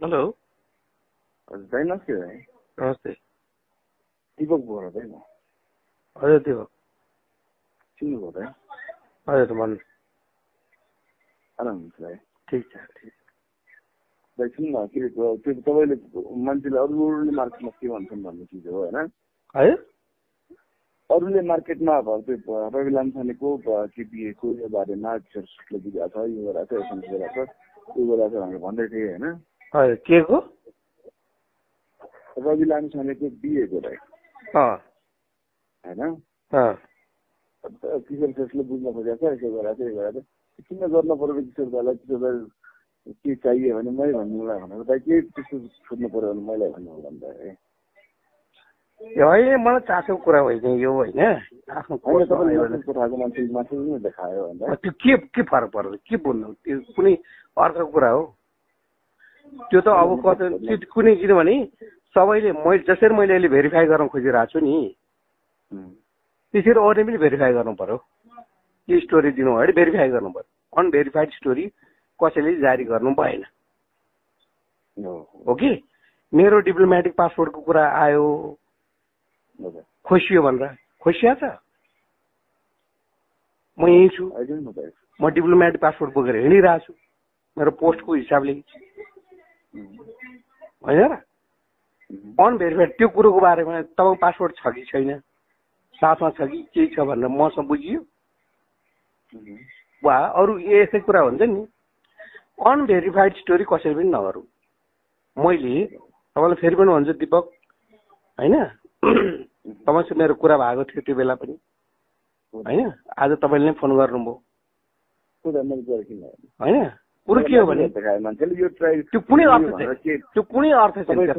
Hello दाइ नमस्ते दाइ। नमस्ते। दिपक बोहरा दाइ म। हजुर दिपक चिन्नुभयो दाइ? हजुर भन्नु। आराम हुन्छ दाइ? ठिक छ ठिक। दाइ सुन्नु न, के त्यो तपाईँले मान्छेले अरूले मार्केटमा के भन्छन् भन्ने चिज हो होइन? है अरूले मार्केटमा अब त्यो रवि लामिछानेको के बिहेको यो बारेमा किशोर श्रेष्ठले बुझाएको छ, यो गरेको छ, यसो गरेको छ, यो गरेको छ भनेर भन्दै थिएँ होइन? हजुर के को? रवि लामिछानेको बिहेको दाइ होइन? किशोर श्रेष्ठले बुझ्न खोजेको छ, यसो गरेको छ, यो गरेको छ। किन गर्नु पर्यो किशोर दाइलाई? किशोर दाइ के चाहियो भने मैले भन्नुलाई भनेर दाइ के त्यस्तो सोध्नु पर्यो भने मैले भन्नु होला नि दाइ? होइन मलाई चासोको कुरा होइन यो होइन। आफ्नो कोठाको मान्छे नै देखायो भने त्यो के फरक पर्छ? के बोल्नु? त्यो कुनै अर्को कुरा हो त्यो त। अब कतै कुनै किनभने सबैले जसरी मैले अहिले भेरिफाई गर्न खोजिरहेको छु नि त्यसरी अरूले पनि भेरिफाई गर्नु पर्यो। के स्टोरी दिनु भयो भने भेरिफाई गर्नु पर्यो। अनभेरिफाइड स्टोरी कसैले जारी गर्नु भएन हो कि? मेरो डिप्लोमेटिक पासपोर्टको कुरा आयो खोसियो भनेर खोसिया छ? म यहीँ छु, म डिप्लोमेटिक पासपोर्ट बोकेर हिँडिरहेको छु मेरो पोस्टको हिसाबले होइन र? अनभेरिफाइड त्यो कुरोको बारेमा तपाईँको पासपोर्ट छ कि छैन, साथमा छ कि केही छ भनेर मसँग बुझियो वा अरू यस्तै कुरा हुन्छ नि। अनभेरिफाइड स्टोरी कसैले पनि नगरौँ। मैले तपाईँलाई फेरि पनि भन्छु दिपक होइन, तपाईँसँग मेरो कुरा भएको थियो त्यो बेला पनि होइन। आज तपाईँले नै फोन गर्नुभयो होइन। कुरो के हो भने त्यो कुनै अर्थ छैन, त्यो कुनै अर्थ छैन, कुनै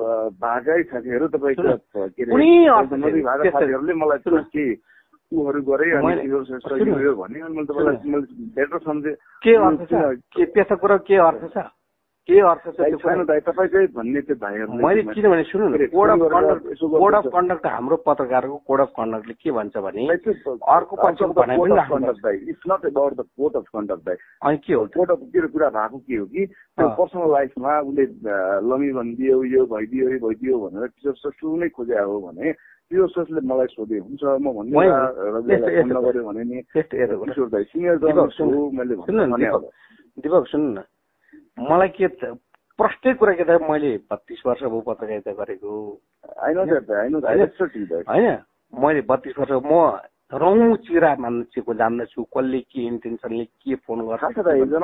के अर्थ छ? के त्यस्तो कुरा के अर्थ छ? के अर्थ छ मैले किनभने सुन्नु न, कोड अफ कन्डक्ट हाम्रो पत्रकारको कोड अफ कन्डक्टले के भन्छ भने अर्को पक्षको भनाइ पनि अनि के हो कोड अफ कुरा भएको के हो कि त्यो पर्सनल लाइफमा उसले लमी भनिदियो, यो भइदियो, यो भइदियो भनेर किशोर श्रेष्ठले नै खोजे हो भने किशोर श्रेष्ठले मलाई सोधे हुन्छ म भन्ने नगर्यो भने नि किशोर दाइ सिनियर जर्नलिस्ट हो मैले भन्ने। दिपक सुन्नु न, मलाई के प्रष्टै कुरा के त, मैले 32 वर्ष भयो पत्रकारिता गरेको होइन। मैले 32 वर्ष म रौँ चिरा मान्छेको जान्दछु, कसले के इन्टेन्सनले के फोन गर्छ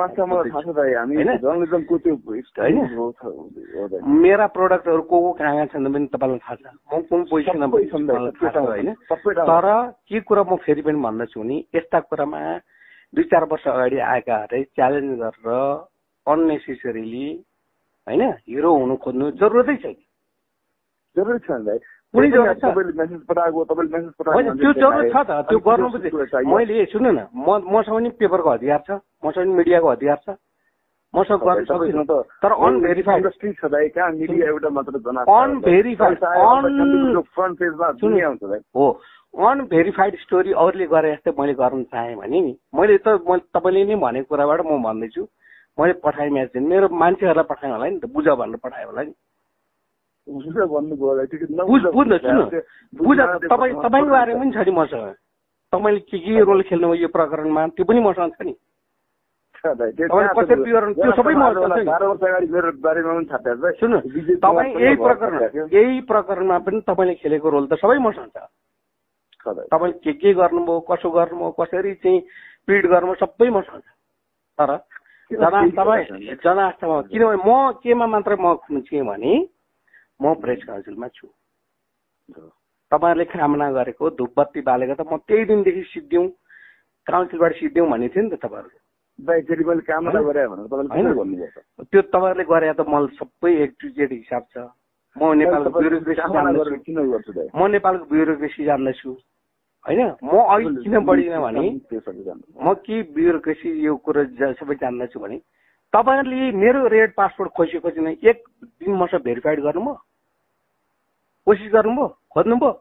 मेरा प्रोडक्टहरू को कहाँ छन् पनि तपाईँलाई थाहा छ, म कुन पोजिसनमा होइन। तर के कुरा म फेरि पनि भन्दछु नि, यस्ता कुरामा 2-4 वर्ष अगाडि आएकाहरूले च्यालेन्ज गरेर अननेसेसरीली होइन हिरो हुनु खोज्नु जरुरतै छैन। जरुरत छ दाइ, कुनै जरुरत छ? त्यो जरुरत छ त, त्यो गर्नु पर्छ। मैले सुन्नु न, मसँग नि पेपरको अधिकार छ, मसँग नि मिडियाको अधिकार छ, मसँग गर्न सक्दिनँ। तर अनभेरिफाइड हो, अनभेरिफाइड स्टोरी अरूले गरे जस्तै मैले गर्न चाहेँ भने नि मैले तपाईँले नै भनेको कुराबाट म भन्दैछु, मैले पठाएँ म्यासेज, मेरो मान्छेहरूलाई पठाएँ होला नि त, बुझ भनेर पठाएँ होला नि। बुझ्नु बुझ तपाईँको बारेमा पनि छ नि मसँग, तपाईँले के रोल खेल्नुभयो यो प्रकरणमा त्यो पनि मसँग छ नि। कसरी विवरण त्यो सबै सुन्नु, तपाईँ यही प्रकरणमा पनि तपाईँले खेलेको रोल त सबै मसँग छ। तपाईँले के गर्नुभयो, कसो गर्नुभयो, कसरी चाहिँ पीड गर्नुभयो सबै मसँग छ। तर जनास्थमा किनभने म केमा मात्र म थिएँ भने म प्रेस काउन्सिलमा छु। तपाईँहरूले कामना गरेको धुपबत्ती बालेको त म त्यही दिनदेखि सिद्धियौँ, काउन्सिलबाट सिद्धियौँ भन्ने थियो नि त तपाईँहरू। त्यो तपाईँहरूले गरे त मलाई सबै A to Z हिसाब छ। म नेपालको ब्युरोक्रेसी जान्दछु होइन। म अघि किन बढिनँ भने म के ब्युरोक्रेसी यो कुरो सबै जान्दछु भने तपाईँहरूले मेरो रेड पासपोर्ट खोजेपछि नै 1 दिन मसँग भेरिफाइड गर्नुभयो, कोसिस गर्नुभयो, खोज्नुभयो,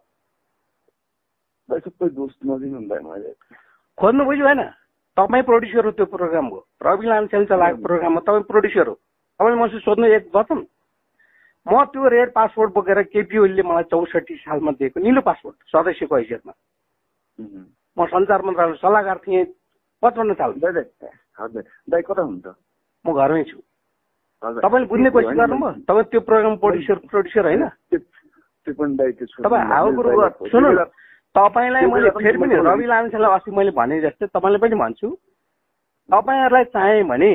खोज्नु बुझ्यो होइन? तपाईँ प्रोड्युसर हो त्यो प्रोग्रामको, रवि लामिछाने चलाएको प्रोग्राममा तपाईँ प्रोड्युसर हो। तपाईँले मसँग सोध्नु एक वचन म त्यो रेड पासपोर्ट बोकेर केपी ओलीले मलाई 64 सालमा दिएको निलो पासपोर्ट सदस्यको हैसियतमा म सञ्चार मन्त्रालयको सल्लाहकार थिएँ 55 साल। दाइ कता हुन्छ? म घरमै छु। तपाईँले बुझ्ने कोसिस गर्नुभयो? तपाईँ त्यो प्रोग्राम प्रोड्युसर होइन? तपाईँ हाउ कुरो सुन्नु, तपाईँलाई मैले फेरि पनि रवि लामिछानेलाई अस्ति मैले भने जस्तै तपाईँले पनि भन्छु, तपाईँहरूलाई चाहे भने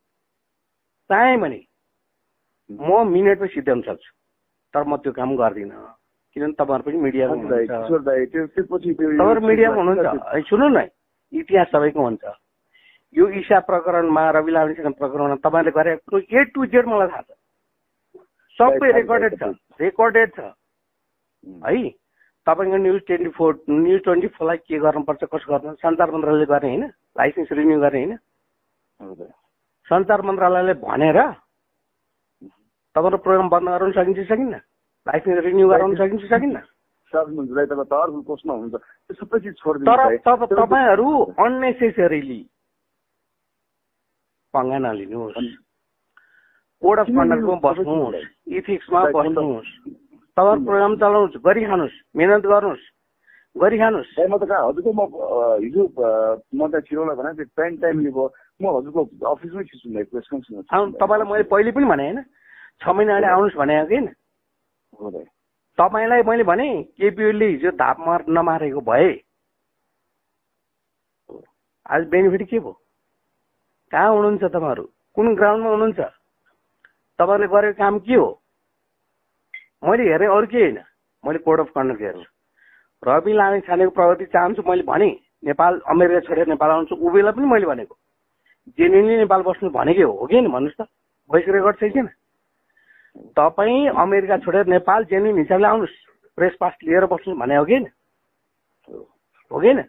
म मिनेटमै सिद्ध्याउन सक्छु, तर म त्यो काम गर्दिनँ किनभने तपाईँहरू पनि मिडियामा हुनुहुन्छ। तपाईँहरू मिडियामा हुनुहुन्छ। सुन्नु न, इतिहास सबैको हुन्छ। यो ईशा प्रकरणमा रवि लामिछाने प्रकरणमा तपाईँले गरेको A to Z मलाई थाहा छ, सबै रेकर्डेड छ है। तपाईँको न्युज 24लाई के गर्नुपर्छ कसो गर्नु सञ्चार मन्त्रालयले गर्ने होइन, लाइसेन्स रिन्यू गर्ने होइन। सञ्चार मन्त्रालयले भनेर तपाईँको प्रोग्राम बन्द गराउन सकिन्छ सकिन्न? लाइसेन्स रिन्यू गराउन सकिन्छ सकिन्न? तर तपाईँहरू अननेसेसरीली पंगा नलिनुहोस्, कोड अफ कन्डक्टमा बस्नुहोस्, इथिक्समा बस्नुहोस्, तपाईँहरू प्रोग्राम चलाउनुहोस्, गरिखानुहोस्, मेहनत गर्नुहोस्, गरिखानुहोस्। म त कहाँ हजुरको म हिजो म त छिरोलाई भने टाइम लिएको म हजुरको अफिसमै छु नि प्रेस कन्फरेन्स। तपाईँलाई मैले पहिले पनि भने होइन 6 महिना अगाडि आउनुहोस् भनेको किन? तपाईँलाई मैले भने केपी ओलीले हिजो धाप नमारेको भए आज बेनिफिट के भयो? कहाँ हुनुहुन्छ तपाईँहरू? कुन ग्राउन्डमा हुनुहुन्छ? तपाईँले गरेको काम के हो? मैले हेरेँ अरू के होइन, मैले कोड अफ कन्डक्ट हेरेँ। रवि लामिछानेको प्रगति चाहन्छु मैले भने, नेपाल अमेरिका छोडेर नेपाल आउँछु ऊ बेला पनि मैले भनेको जेन्युनली नेपाल बस्नु भनेकै हो कि होइन भन्नुहोस् त? भोइस रेकर्ड छ किन? तपाईँ अमेरिका छोडेर नेपाल जेन्युन हिसाबले आउनुहोस्, प्रेस पास लिएर बस्नु भने हो कि होइन? हो कि होइन?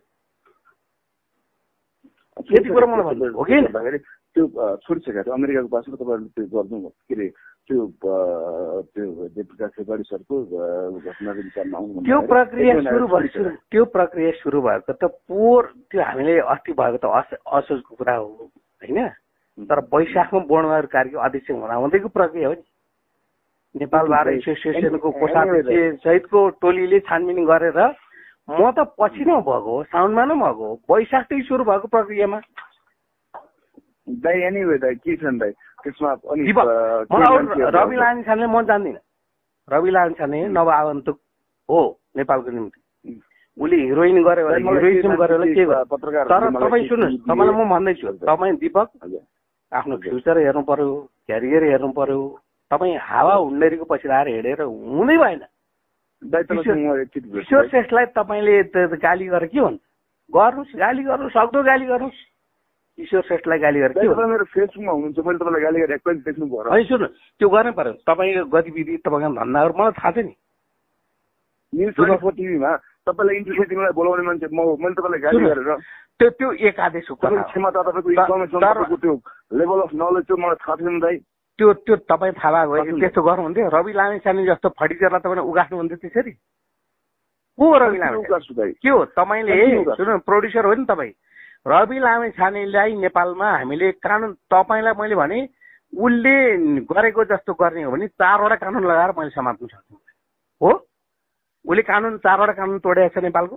यति कुरा मलाई भन्नु हो कि होइन? त्यो छोडिसकेको थियो अमेरिकाको पासमा तपाईँहरूले त्यो गर्नु के अरे त्यो दिपक बोहरा सरको घटनाको विचारमा आउनु त्यो प्रक्रिया सुरु भएको त पोहोर त्यो हामीले अस्ति भएको त असोजको कुरा हो होइन, तर वैशाखमा बोर्डमार कार्य अध्यक्ष हुँदाहुँदैको प्रक्रिया हो नि। नेपाल बार एसोसिएसनको कोषाध्यक्ष सहितको टोलीले छानबिन गरेर म त पछि नै भएको हो, साउनमा नै भएको हो, वैशाखदेखि सुरु भएको प्रक्रियामा। दाइ एनिवे दाइ के छ दाइ त्यसमा अनि रवि लामिछानेले म जान्दिनँ। रवि लामिछाने नव आगन्तुक हो नेपालको निम्ति, उसले हिरोइन गर्यो हिरोइजम गर्यो के गर्यो? तर तपाईँ सुन्नुहोस्, तपाईँलाई म भन्दैछु, तपाईँ दिपक आफ्नो फ्युचर हेर्नु पर्यो, क्यारियर हेर्नु पर्यो। तपाईँ हावा हुन्डरीको पछि लाएर हिँडेर हुँदै भएन। किशोर श्रेष्ठलाई तपाईँले गाली गरेर के भन्छ? गर्नुहोस्, गाली गर्नु सक्दो गाली गर्नुहोस्। किशोर श्रेष्ठलाई गाली गरेर के भन्छ? मेरो फेसबुकमा हुनुहुन्छ, मैले तपाईँलाई गाली गरेर एकपल्ट देख्नु पर्यो है। सुन्नु, त्यो गर्नै पर्यो। तपाईँको गतिविधि तपाईँको धन्दाहरू मलाई थाहा छ नि। न्युज 24 टिभीमा तपाईँलाई इन्टरभ्यू दिनलाई बोलाउने मान्छे मैले तपाईँलाई गाली गरेर त्यो एक आदेश हो। क्षमता तपाईँको इन्फर्मेसन त्यो लेभल अफ नलेज चाहिँ मलाई थाहा छैन दाइ। त्यो तपाईँ थाहा भएको त्यस्तो गर्नुहुन्थ्यो? रवि लामिछाने जस्तो फटिचरलाई तपाईँले उगास्नुहुन्थ्यो त्यसरी? को हो रवि लामिछाने? के हो तपाईँले? सुन्नु, प्रोड्युसर हो नि तपाईँ। रवि लामिछानेलाई नेपालमा हामीले कानुन, तपाईँलाई मैले भने उसले गरेको जस्तो गर्ने हो भने 4वटा कानुन लगाएर मैले समात्न सक्छु हो। उसले कानुन 4वटा कानुन तोडेको छ नेपालको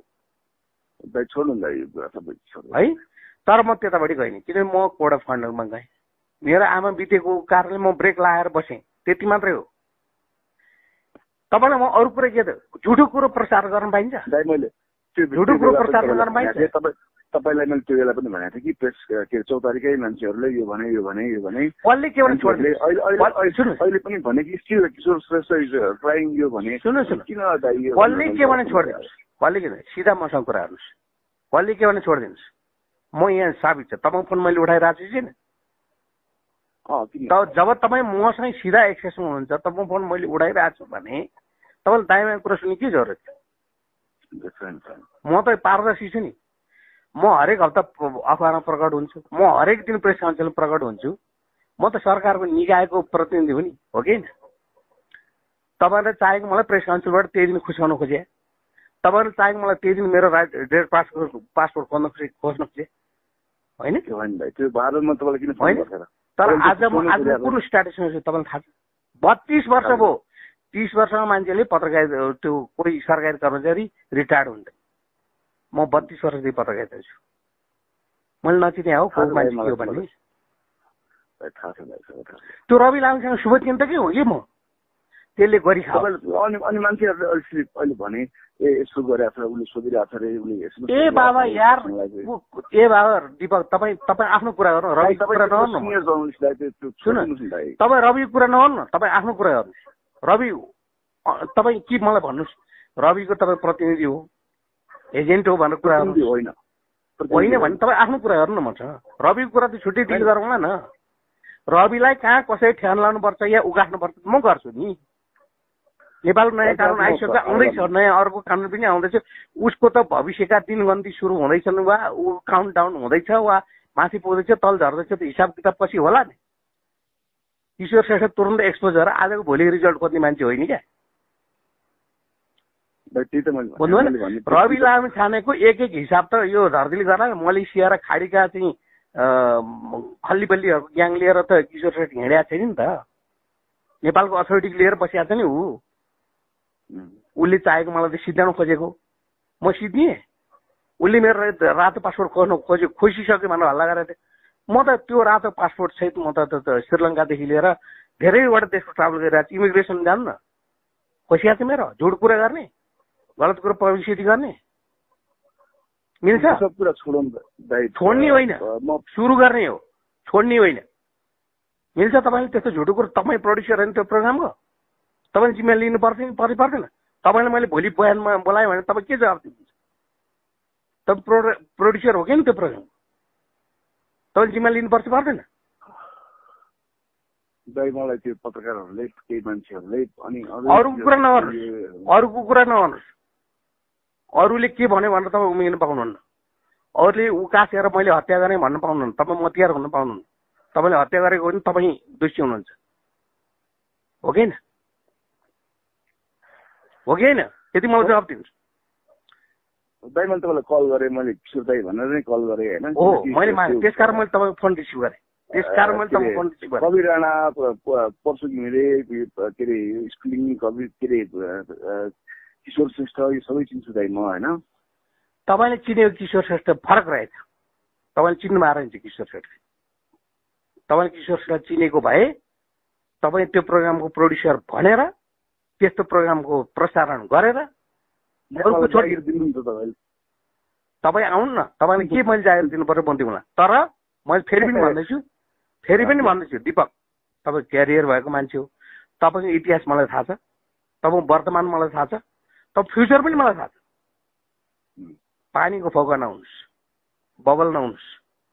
है। तर म त्यतापट्टि गएँ किनभने म कोड अफ कन्डक्टमा गएँ। मेरो आमा बितेको कारणले म ब्रेक लगाएर बसेँ, त्यति मात्रै हो। तपाईँलाई म अरू कुरा के त झुटो कुरो प्रचार गर्न पाइन्छ? झुटो कुरो प्रचार गर्न पाइन्छ? तपाईँलाई मैले त्यो बेला पनि भनेको थिएँ कि प्रेस के 4 तारिकै मान्छेहरूले यो भने कसले के भने छोड्दै अहिले पनि भने कि किशोर श्रेष्ठ इज ट्राइङ यो भने सुन्नु किन कसले के भने छोडिदिनुहोस्, कसले के सिधा मसँग कुरा गर्नुहोस्, कसले के भने छोडिदिनुहोस्। म यहाँ साबित छ, तपाईँको फोन मैले उठाइरहेको छु छैन? जब तपाईँ मसँग सिधा एक्सेसमा हुनुहुन्छ, तपाईँको फोन मैले उठाइरहेको छु भने तपाईँले दायाँ कुरा सुन्ने के जरुरत छ? म त पारदर्शी छु नि। म हरेक हप्ता अखबारमा प्रकट हुन्छु, म हरेक दिन प्रेस काउन्सिलमा प्रकट हुन्छु। म त सरकारको निकायको प्रतिनिधि हो नि, हो कि? तपाईँले चाहेको मलाई प्रेस काउन्सिलबाट त्यही दिन खुसाउन खोजे, तपाईँले चाहेको मलाई त्यही दिन मेरो रेड पासपोर्ट खोज्न खोज्न खोजे होइन? त्यो भारतमा तपाईँले किन फोन गर्छ? तर आज कुन स्ट्याटसमा छु तपाईँलाई थाहा छ? 32 वर्ष भयो। 30 वर्षमा मान्छेले पत्रकारिता त्यो कोही सरकारी कर्मचारी रिटायर्ड हुँदैन। म 32 वर्षदेखि पत्रकारिता छु। मैले नचिने हो को मान्छे के हो भन्ने त्यो रवि लामिछाने शुभचिन्तकै हो कि म त्यसले गरी अनि मान्छेहरूले अहिले भने यसो गरेछ उसले सोधिरहेछ रे उसले ए बाबा यार ए बाबा दीपक तपाईँ आफ्नो कुरा गर्नु रवि कुरा नगर्नु तपाईँ रवि कुरा नगर्नु तपाईँ आफ्नो कुरा गर्नु रवि तपाईँ के मलाई भन्नुहोस् रविको तपाईँ प्रतिनिधि हो एजेन्ट हो भनेर कुरा गर्नु होइन भने तपाईँ आफ्नो कुरा गर्नु न मसँग रविको कुरा त छुट्टै डिल गरौँला न रविलाई कहाँ कसै ठ्यान लाउनुपर्छ या उगास्नुपर्छ म गर्छु नि नेपाल नयाँ कानुन आइसक्यो आउँदैछ नयाँ अर्को कानुन पनि आउँदैछ उसको त भविष्यका दिनगन्ती सुरु हुँदैछन् वा ऊ काउन्ट डाउन हुँदैछ वा माथि पुग्दैछ तल झर्दैछ त हिसाब किताब पछि होला नि किशोर श्रेष्ठ तुरन्त एक्सपोज भएर आजको भोलि रिजल्ट खोज्ने मान्छे होइन क्या रवि लामिछानेको एक हिसाब त यो धरतीले गर्दा मलेसिया र खाडीका चाहिँ खल्ली बल्लीहरूको ग्याङ लिएर त किशोर श्रेष्ठ हिँडेको छैन नि त नेपालको अथोरिटी लिएर बसिएको छ नि उसले चाहेको मलाई त सिद्धाउन खोजेको म सिद्धिएँ उसले मेरो रातो पासपोर्ट खोजिसक्यो भनेर हल्ला गरेको थिएँ म त त्यो रातो पासपोर्ट सहित म त श्रीलङ्कादेखि लिएर धेरैवटा देशको ट्राभल गरिरहेको छु इमिग्रेसन जानु न खोसिएको छ मेरो झुट कुरा गर्ने गलत कुरा पब्लिसिटी गर्ने मिल्छ सब कुरा छोड्ने होइन सुरु गर्ने हो छोड्ने होइन मिल्छ तपाईँले त्यस्तो झुटो कुरो तपाईँ प्रड्युसर होइन त्यो प्रोग्रामको तपाईँले जिम्मेवारी लिनु पर्दैन तपाईँलाई मैले भोलि बयानमा बोलाएँ भने तपाईँ के जवाब दिनुहुन्छ तपाईँ प्रड्युसर हो कि नि त्यो प्रोग्राम तपाईँले जिम्मेवारी लिनुपर्छ पर्दैन मलाई त्यो पत्रकारहरूले केही मान्छेहरूले अनि अरूको कुरा नगर्नुहोस् अरूले के भन्यो भनेर तपाईँ उम्मिन पाउनुहुन्न अरूले उकासेर मैले हत्या गरेँ भन्न पाउनुहुन्न तपाईँ मतियार हुन पाउनुहुन्न तपाईँले हत्या गरेको हो भने तपाईँ दोषी हुनुहुन्छ हो कि होइन यति मलाई जवाब दिनुहोस् दाइ मैले तपाईँलाई कल गरेँ मैले किशोर दाइ भनेर नै कल गरेँ होइन हो मैले माने त्यसकारण मैले तपाईँको फोन रिसिभ गरेँ त्यसकारण मैले तपाईँको फोन रिसिभ गरेँ कवि राणा परशु घिमिरे के अरे स्कुलिङ कवि के अरे किशोर श्रेष्ठ यो सबै चिन्छु दाइ म होइन तपाईँले चिनेको किशोर श्रेष्ठ फरक रहेछ तपाईँले चिन्नु भएको रहेछ किशोर श्रेष्ठ तपाईँले किशोर श्रेष्ठ चिनेको भए तपाईँ त्यो प्रोग्रामको प्रोड्युसर भनेर त्यस्तो प्रोग्रामको प्रसारण गरेर तपाईँ आउनु न तपाईँले के मैले जाहेर दिनु पर्यो म दिउँला तर मैले फेरि पनि भन्दैछु दीपक तपाईँ क्यारियर भएको मान्छे हो तपाईँको इतिहास मलाई थाहा छ तपाईँको वर्तमान मलाई थाहा छ तपाईँ फ्युचर पनि मलाई थाहा छ पानीको फोका नहुनुहोस् बबल नहुनुहोस्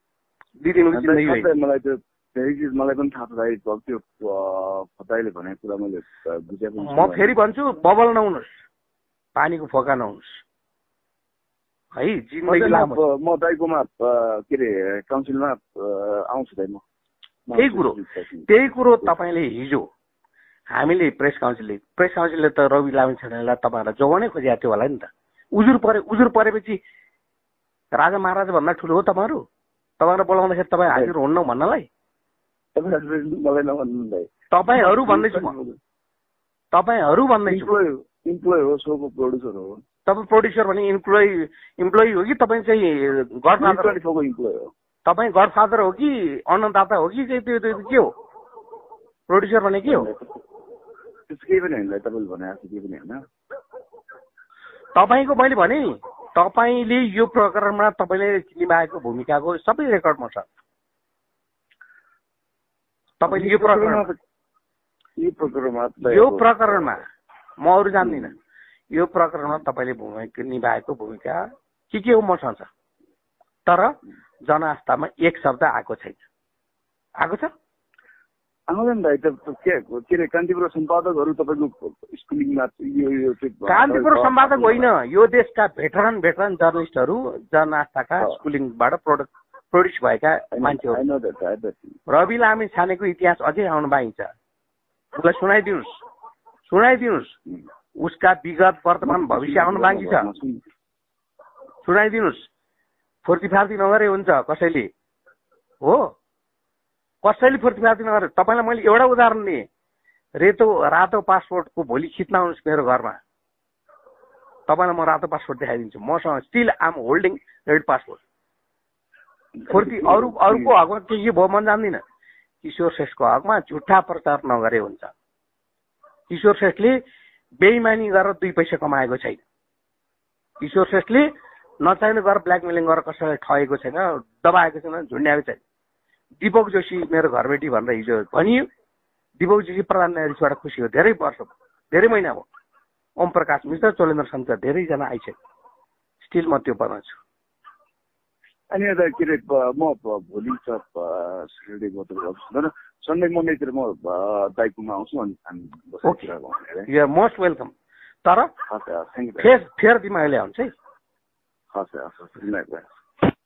मलाई त्यो धेरै चिज मलाई पनि थाहा छ दाइ त्यो दाइले भनेको कुरा मैले बुझेको म फेरि भन्छु बबल नहुनुहोस् पानीको फोका नहुनुहोस् है जिन्दगी लामो म दाइकोमा के अरे काउन्सिलमा आउँछु दाइ म त्यही कुरो तपाईँले हिजो हामीले प्रेस काउन्सिलले त रवि लामिछानेलाई तपाईँहरूलाई जोगाउनै खोजेको थियो होला नि त उजुर परेपछि राजा महाराजा भन्दा ठुलो हो तपाईँहरूलाई बोलाउँदाखेरि तपाईँ हाजिर हुन्न भन्नलाई तपाईँहरू भन्दैछु इम्प्लोइ हो सोको प्रोड्युसर हो तपाईँ प्रोड्युसर भने इम्प्लोइ हो कि तपाईँ चाहिँ गडफादर इम्प्लोइ हो तपाईँ गडफादर हो कि अन्नदाता हो कि चाहिँ त्यो के हो प्रोड्युसर भने के हो त्यस्तो केही पनि होइन तपाईँले भनेको केही पनि होइन तपाईँको मैले भने नि तपाईँले यो प्रकरणमा तपाईँले निभाएको भूमिकाको सबै रेकर्डमा छ तपाईँले यो प्रकरणमा म अरू जान्दिनँ यो प्रकरणमा तपाईँले निभाएको भूमिका के हो मसँग छ तर जनआस्थामा एक शब्द आएको छैन आएको छ आउँदैन दाइ के अरे कान्तिपुर सम्पादकहरू तपाईँको स्कुलिङमा कान्तिपुर सम्पादक होइन यो देशका भेटरन जर्नलिस्टहरू जनआस्थाका स्कुलिङबाट प्रोड्युस भएका मान्छेहरू रवि लामिछानेको इतिहास अझै आउनु बाँकी छ उसलाई सुनाइदिनुहोस् उसका विगत वर्तमान भविष्य आउनु बाँकी छ सुनाइदिनुहोस् फुर्ती फार्ती नगरे हुन्छ कसैले हो कसैले प्रतिवादी नगरे। तपाईँलाई मैले एउटा उदाहरण दिएँ, रातो पासपोर्टको भोलि खिच्न आउनुहोस् मेरो घरमा, तपाईँलाई म रातो पासपोर्ट देखाइदिन्छु। मसँग still am holding red passport. फुर्ती अरूको हकमा के भयो म जान्दिनँ। किशोर श्रेष्ठको हकमा झुट्टा प्रचार नगरे हुन्छ। किशोर श्रेष्ठले बेइमानी गरेर 2 पैसा कमाएको छैन। किशोर श्रेष्ठले नचाहिने गरेर ब्ल्याकमेलिङ गरेर कसैलाई ठगेको छैन, दबाएको छैन, झुन्ड्याएको छैन। दिपक जोशी मेरो घरबेटी भनेर हिजो भनियो। दिपक जोशी प्रधान न्यायाधीशबाट खुसी हो, धेरै महिना भयो। ओम प्रकाश मिश्र, चोलेन्द्र शङ्कर धेरैजना आइसक्यो। स्टिल म त्यो बनाउँछु। अनि यता के अरे म भोलि त सटरडे गर्छु, सन्डे मन्डेतिर म दाइकोमा आउँछु अनि हामी यु आर मोस्ट वेलकम। तर फेर दिमागले आउँछ है। हस्